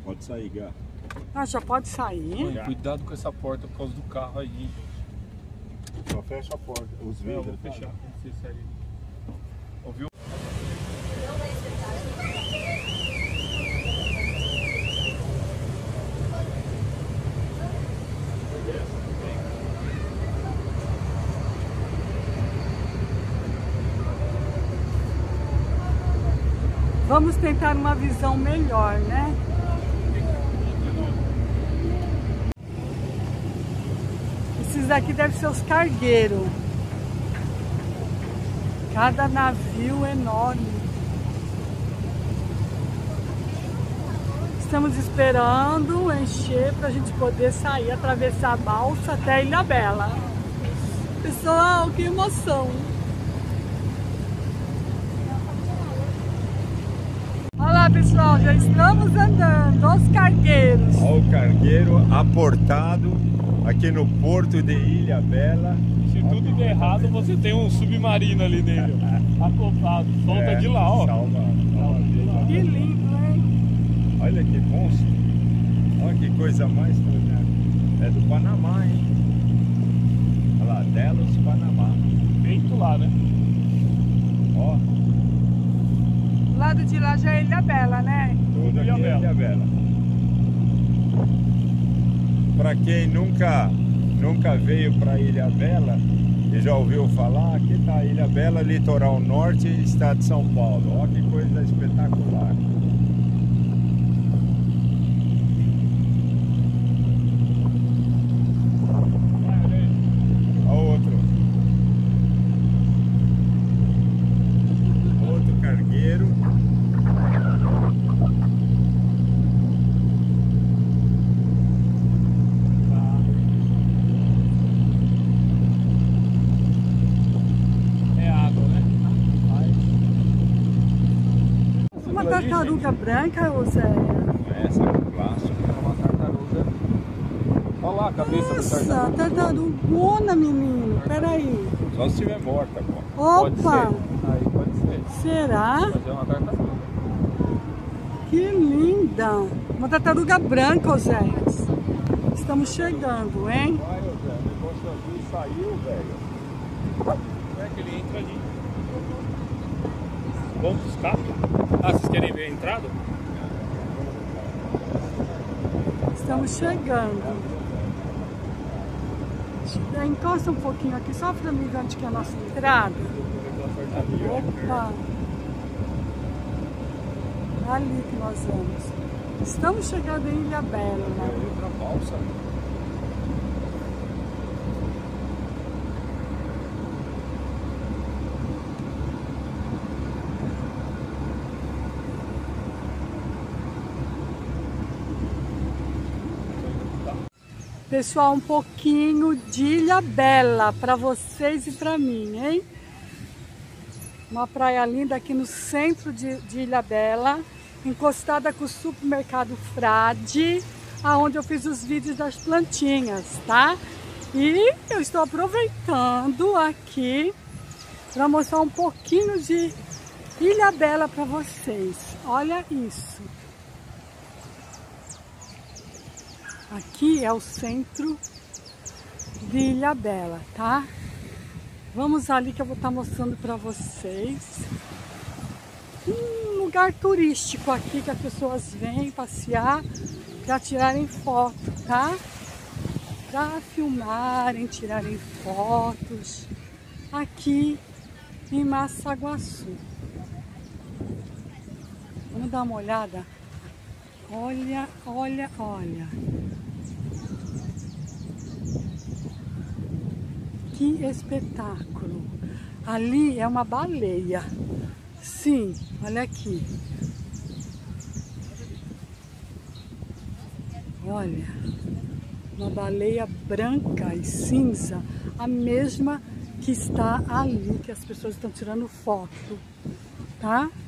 Pode sair, Gá. Ah, já pode sair? Mãe, cuidado com essa porta por causa do carro aí. Só fecha a porta, os Eu vidros. vou fechar pra você sair. Ouviu? Vamos tentar uma visão melhor, né? Esses aqui devem ser os cargueiros. Cada navio enorme. Estamos esperando encher para a gente poder sair, atravessar a balsa até Ilhabela. Pessoal, que emoção! Olha lá, pessoal, já estamos andando, os cargueiros. Olha o cargueiro aportado aqui no porto de Ilhabela. Se tudo der errado, você tem um submarino ali nele, acoplado. Solta de lá, ó. Salva. Que lindo, hein? Olha que monstro. Olha que coisa mais bonita. É do Panamá, hein? Olha lá, Delos, Panamá. Feito lá, né? Ó, Do lado de lá já é Ilhabela, né? tudo aqui é Ilhabela. Para quem nunca veio para Ilhabela e já ouviu falar, aqui está Ilhabela, litoral norte, estado de São Paulo. Olha que coisa espetacular. Outro cargueiro. É água, né? Uma tartaruga branca, ô Zé? Essa é o plástico. É uma tartaruga. Olha lá a cabeça da Nossa, tartaruga. tartarugona, menino. Peraí. Só se estiver morta, pô. Pode Opa! ser. Aí pode ser. Será? Mas é uma tartaruga. Que linda! Uma tartaruga branca, ô Zé. Estamos chegando, hein? Vai, Zé, o negócio azul saiu, velho. É que ele entra ali. Vamos buscar? Ah, vocês querem ver a entrada? Estamos chegando. Encosta um pouquinho aqui, só para mim ver onde que é a nossa entrada. Opa! Ali que nós vamos. Estamos chegando em Ilhabela. Outra balsa. Pessoal, um pouquinho de Ilhabela para vocês e para mim, hein? Uma praia linda aqui no centro de Ilhabela, encostada com o supermercado Frade, aonde eu fiz os vídeos das plantinhas, tá? E eu estou aproveitando aqui para mostrar um pouquinho de Ilhabela para vocês. Olha isso. Aqui é o centro de Ilhabela, tá? Vamos ali que eu vou estar mostrando para vocês. Um lugar turístico aqui que as pessoas vêm passear para tirarem foto, tá? Para filmarem, tirarem fotos aqui em Massaguaçu. Vamos dar uma olhada? Olha, olha, olha. Que espetáculo. Ali é uma baleia. Sim, olha aqui. Olha, uma baleia branca e cinza, a mesma que está ali, que as pessoas estão tirando foto, tá?